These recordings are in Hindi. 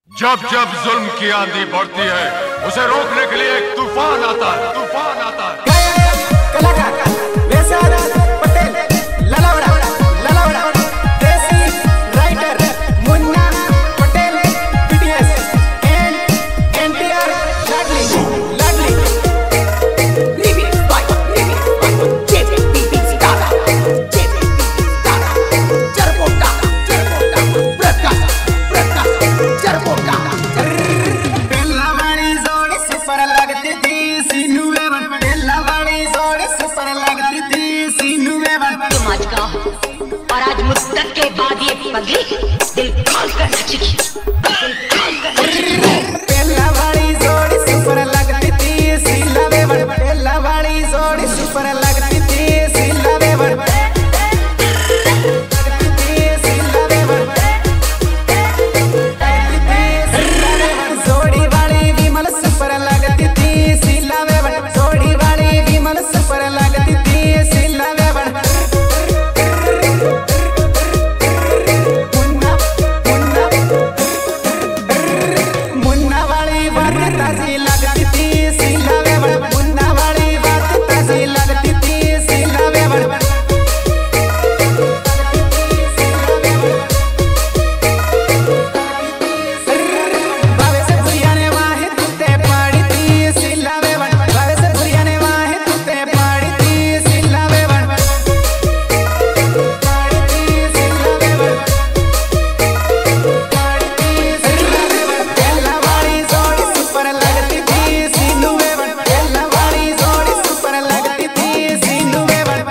जब जब जुल्म की आंधी बढ़ती है उसे रोकने के लिए एक तूफान आता है, तूफान आता है। कलाकार Patel Lalawada desi writer Munna Patel BTS and NTR Ladli remix by JP Sitara Charpota Prakash Charpota पहला वाली जोड़ी सुपर लगती थी सीनू एवन पहला वाली जोड़ी सुपर लगती थी सीनू एवन तुम आज का और आज मुद्दत के बाद ये पगली दिल खोल कर नाचेगी, दिल खोल कर नाचेगी। पहला वाली जोड़ी सुपर लगती थी सीला एवन पहला वाली जोड़ी सुपर लगती थी सीला एवन जोड़ी वाली विमल सुपर लगती थी सीला एवन जोड़ी वाली विमल सुपर लगती थी सीला एवन मुन्ना वाली बात ताजी लगती थी सीला एवन मुन्ना वाली बात ताजी लगती थी सीला एवन बावे से बुरियाने वाहे तुते पाड़ी थी सीला एवन बावे से बुरियाने वाहे तुते पाड़ी थी सीला एवन पाड़ी थी सीला एवन पहला वाली जोड़ी सुपर लगती थी सीनू एवन पहला वाली जोड़ी सुपर लगती थी सीनू एवन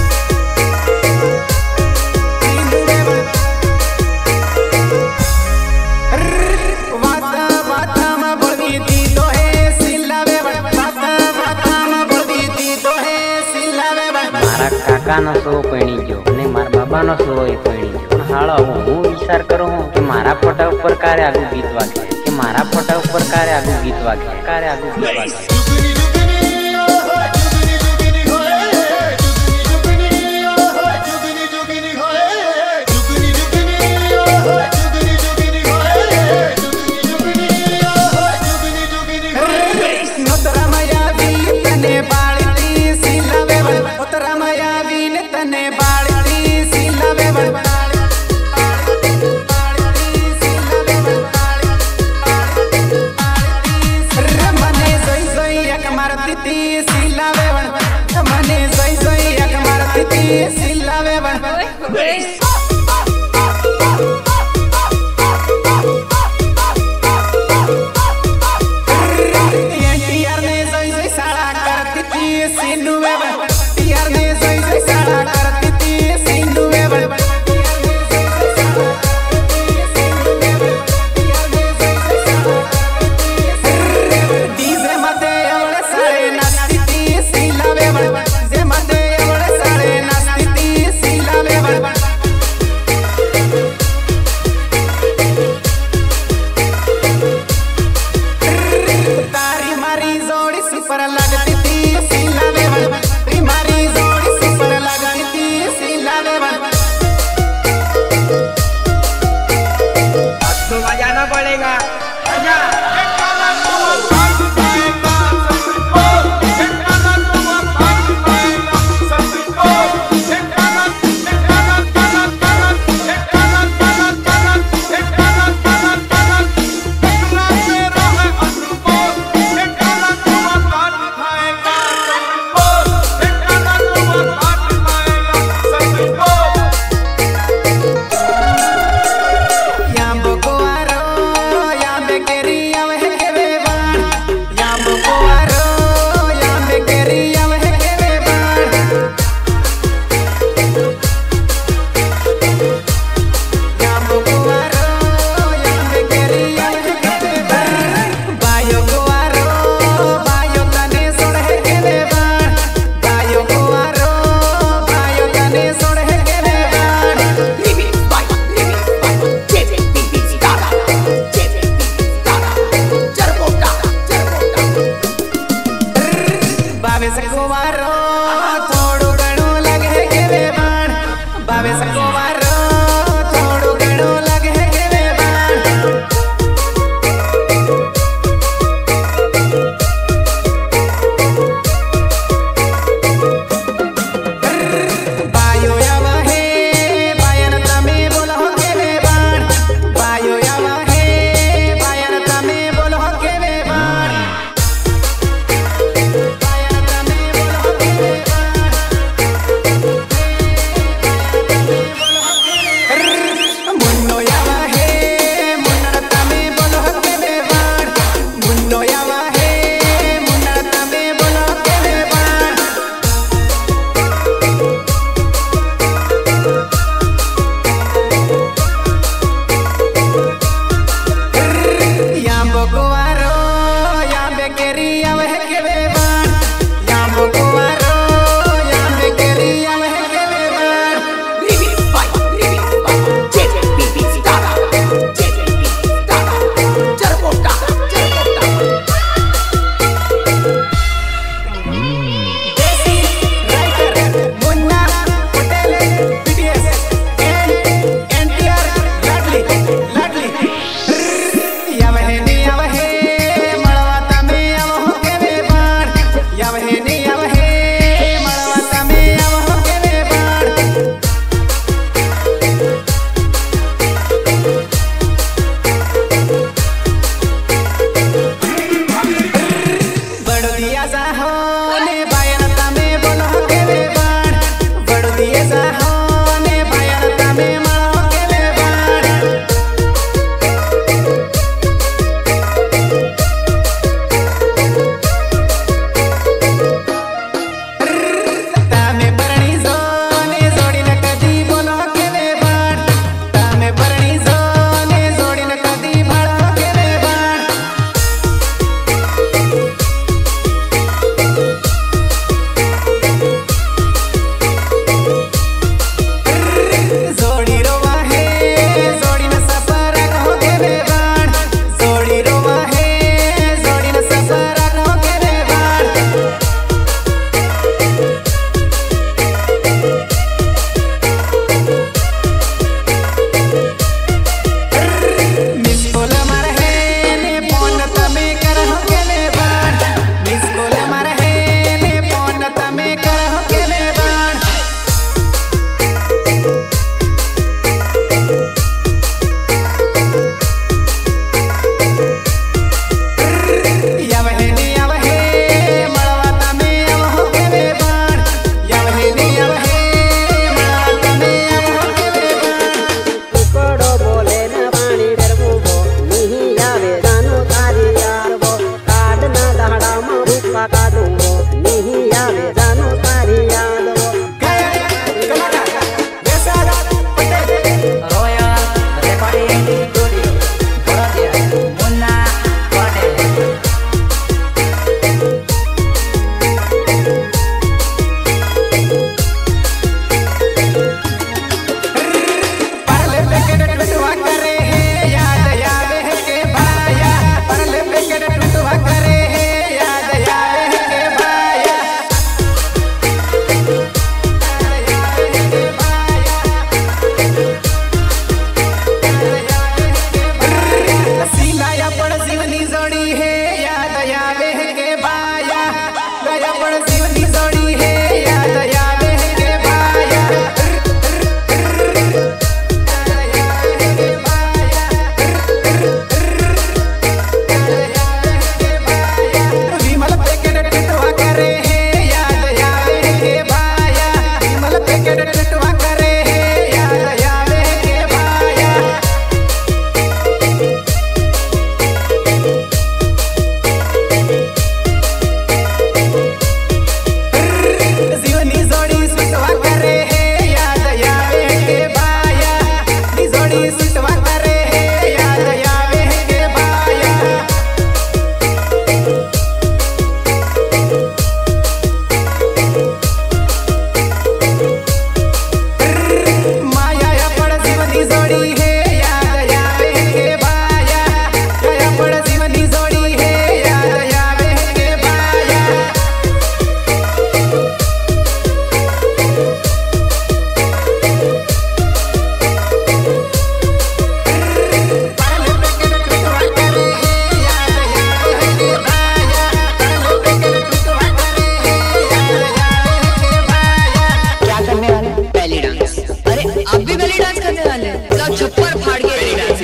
वाता वाता में बढ़ी थी तो है सीला एवन वाता में बढ़ी थी तो है सीला एवन मारा काका नो सो पणी जो ने मार बाबा नो सो पणी जो पण हाळो હું વિચાર કરું હું કે મારા ફોટા ઉપર કારે આગુ ગીત વાગે કે મારા ફોટા ઉપર કારે આગુ ગીત વાગે नोतरा मायावी तने बाळती सीला एवन नोतरा मायावी ने तने बाळती सीला एवन रमने सोई सोई एक मार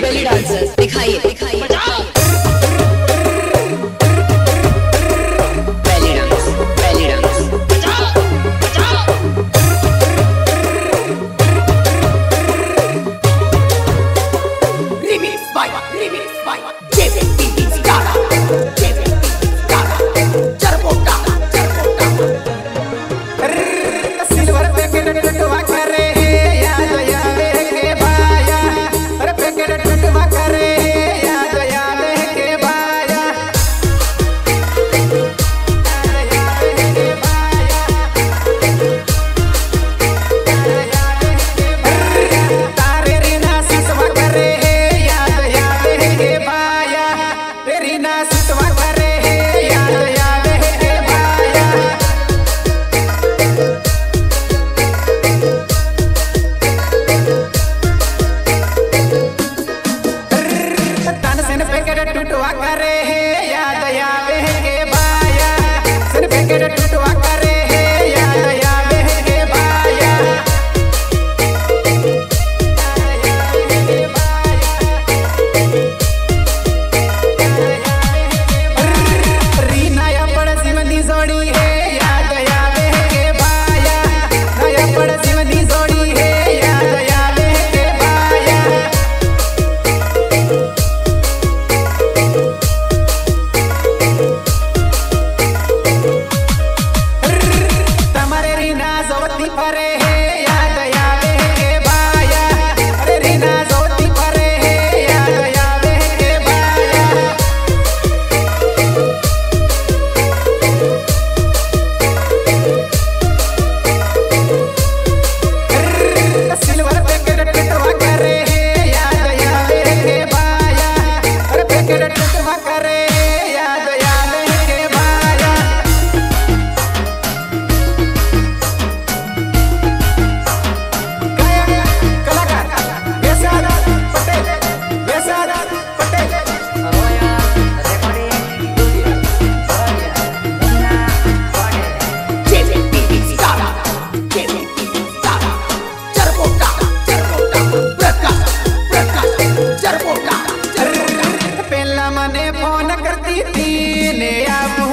बेली डांसर्स दिखाइए दिखाइए belly dance Remix by JVP Skala Charbota silver packet टुटवा करे याद आवे के बाया अरे पैकेट टुटवा करे याद आवे के बाया तारे रीना सिसवा करे याद आवे के बाया रीना सिसवा करे याद आवे के बाया तन से पैकेट टुटवा करे याद आवे के बाया सन पैकेट टुटवा करे याद आवे के बाया रीना या पड़ जीवनी जोड़ी है याद आवे के बाया नया पड़ जीवनी जोड़ी है याद आवे के बाया तमारे रीना जोती परे है याद आवे के बाया अरे रीना जोती परे है याद आवे के बाया सिल्वर पैकेट टुटवा करे याद आवे के बाया अरे पैकेट टुटवा करे याद आवे के बाया कलाकार बेसाद पटेल JVP Skala Charbota प्रकाश Charbota पहला मने फोन करती थी ने आप